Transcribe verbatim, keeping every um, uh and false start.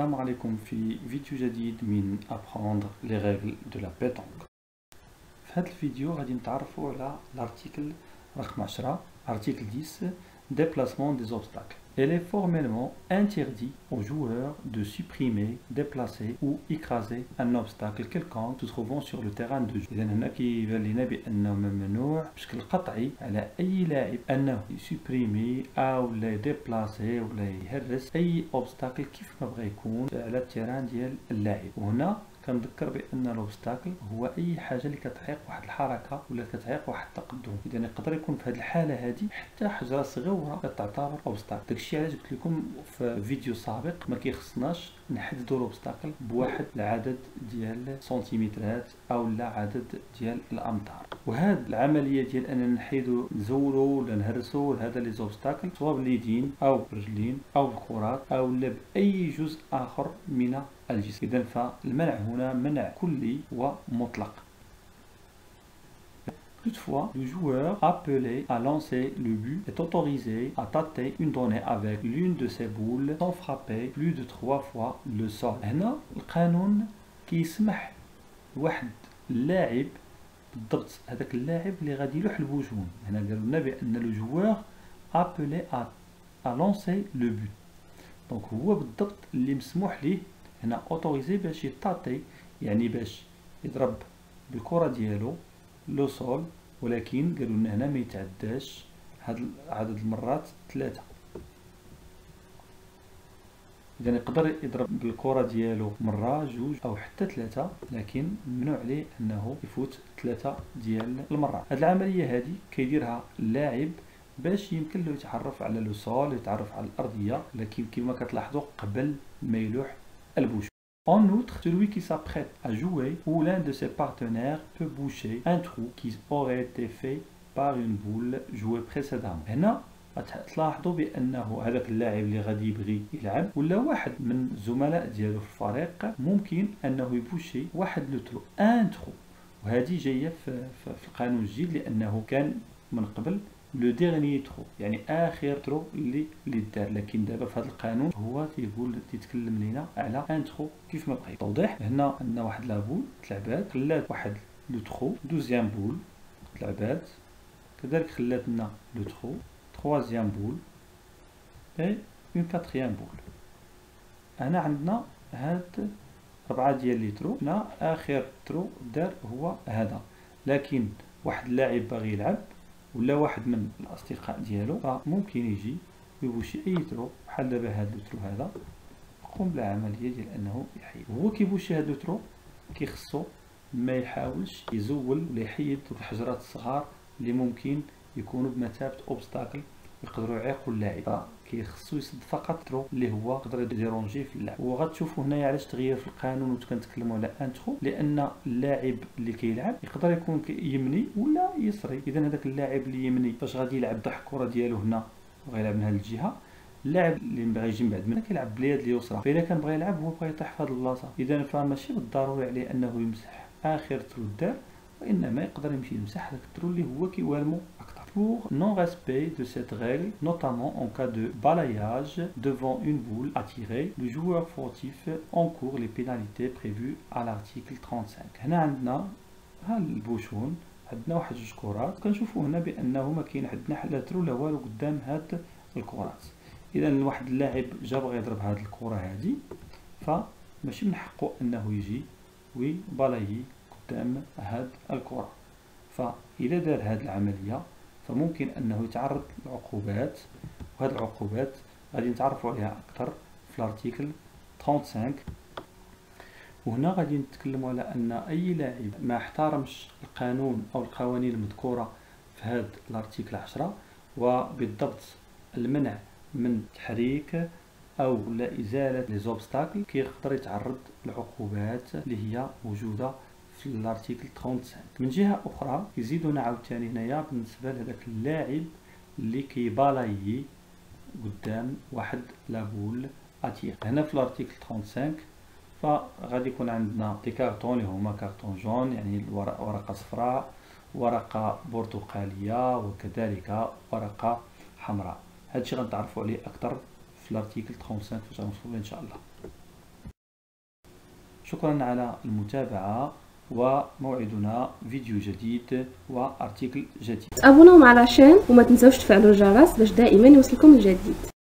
السلام عليكم في فيديو جديد من apprendre les règles de la pétanque. في هذا الفيديو غادي نتعرفوا على l'article رقم عشرة article dix déplacement des obstacles. Il est formellement interdit aux joueurs de supprimer, déplacer ou écraser un obstacle quelconque se trouvant sur le terrain de jeu. إذا هنا كيبان لنا بأنه ممنوع بشكل قطعي على أي لاعب أنه يسوبريمي أو لا يديبلاسي ولا يهرس أي obstacle كيف ما بغى يكون على التيران ديال اللاعب. وهنا كنذكر بان الاوبستاكل هو اي حاجه اللي كتعيق واحد الحركه ولا كتعيق واحد التقدم. اذا يقدر يكون في هذه الحاله هذه حتى حجره صغيره كتعتبر اوبستاكل. داكشي علاش قلت لكم في فيديو سابق ما كيخصناش نحددوا الاوبستاكل بواحد العدد ديال سنتيمترات او لا عدد ديال الامتار. وهاد العمليه ديال اننا نحيدوا نزولوا ولا نهرسوا هذا لي زوبستاكل سواء باليدين او بالرجلين او بالكرات او لا باي جزء اخر من الجسم. إذن فالمنع هنا منع كلي ومطلق. Toutefois, le joueur appelé à lancer le but est autorisé à tâter une donnée avec l'une de ses boules sans frapper plus de trois fois le sol. هنا القانون كيسمح لواحد اللاعب بالضبط هذاك اللاعب اللي غادي يلوح البوجون. هنا قالوا لنا بأن le joueur appelé à à lancer le but. دونك هو بالضبط اللي مسموح ليه هنا اوتوريزي باش يطاطي، يعني باش يضرب بالكره ديالو لو سول، ولكن قالوا لنا هنا ما يتعداش هاد عدد المرات ثلاثه. اذا يقدر يضرب بالكره ديالو مره جوج او حتى ثلاثه، لكن ممنوع عليه انه يفوت ثلاثه ديال المرات. هاد العمليه هذه كيديرها اللاعب باش يمكن له يتعرف على لو سول، يتعرف على الارضيه، لكن كما كتلاحظوا قبل ما يلوح البوش. En outre, celui qui s'apprête à jouer ou l'un de ses partenaires peut boucher un trou qui aurait été fait par une boule jouée précédemment. هنا غتلاحظوا بانه هذاك اللاعب اللي غادي يبغي يلعب ولا واحد من الزملاء ديالو في الفريق ممكن انه يبوشي واحد لو ترو ان ترو. وهذه جايه في, في, في القانون الجديد لانه كان من قبل لو ديرني ترو، يعني اخر ترو اللي اللي دار، لكن دابا في هذا القانون هو تيقول تيتكلم لينا على ان ترو كيف ما بغيت. توضيح، هنا عندنا واحد لابول تلعبات، خلات واحد لو ترو دوزيام بول تلعبات، كذلك خلات لنا لو ترو تروازيام بول اي اون كاتريام بول. هنا عندنا هاد ربعه ديال لي ترو، هنا اخر ترو دار هو هذا، لكن واحد اللاعب باغي يلعب ولا واحد من الاصدقاء ديالو فممكن يجي يبوشي اي ترو بحال دابا هذا الترو هذا، يقوم بالعمليه ديال انه يحيد. هو كيبوشي هذا الترو كيخصو ما يحاولش يزول ولا يحيد الحجرات الصغار اللي ممكن يكونوا بمثابه اوبستاكل يقدروا يعيقوا اللاعب، كيخصو يسد فقط ترو اللي هو يقدر يديرونجي في اللعب. وغتشوفوا هنايا علاش تغير في القانون وكنتكلموا على ان ترو، لان اللاعب اللي كيلعب يقدر يكون يمني ولا يسري. اذا هذاك اللاعب اللي يمني فاش غادي يلعب ضح الكره ديالو هنا وغيلعب من هذه الجهه، اللاعب اللي بغى يجي من بعد منها كيلعب باليد اليسرى، فاذا كان بغى يلعب هو بغى يطيح في هذه البلاصه. اذا فماشي بالضروري عليه انه يمسح اخر ترو دار، وانما يقدر يمشي يمسح هذاك الترو اللي هو كيوالمو اكثر. Pour non-respect de cette règle, notamment en cas de balayage devant une boule attirée, le joueur fautif encourt les pénalités prévues à l'article trente-cinq. هنا عندنا ها البوشون، عندنا واحد جوج كرات، كنشوفوا هنا بانه ما كاين عندنا لا ترو لا والو قدام هاد الكرات. اذا واحد اللاعب جا بغى يضرب هاد الكره هذه، فماشي من حقه انه يجي ويبالايي قدام هاد الكره. فإذا دار هاد العمليه فممكن انه يتعرض لعقوبات، وهذه العقوبات غادي نتعرفوا عليها اكثر في الارتيكل خمسة وثلاثين. وهنا غادي نتكلموا على ان اي لاعب ما احترمش القانون او القوانين المذكوره في هذا الارتيكل عشرة، وبالضبط المنع من تحريك او لا ازاله لي زوبستاكل، كيقدر يتعرض لعقوبات اللي هي موجوده في الارتيكل خمسة وثلاثين. من جهه اخرى يزيدونا عاوتاني هنايا بالنسبه لهذاك اللاعب اللي كيبالايي قدام واحد لابول اتير. هنا في الارتيكل خمسة وثلاثين فغادي يكون عندنا دي كارطون اللي هما كارطون جون، يعني ورقه صفراء، ورقه برتقاليه، وكذلك ورقه حمراء. هادشي غنتعرفوا عليه اكثر في الارتيكل خمسة وثلاثين فاش غنوصلوا ان شاء الله. شكرا على المتابعة، وموعدنا فيديو جديد وارتيكل جديد. ابوناو على الشان وما تنسوش تفعلوا الجرس باش دائما يوصلكم الجديد.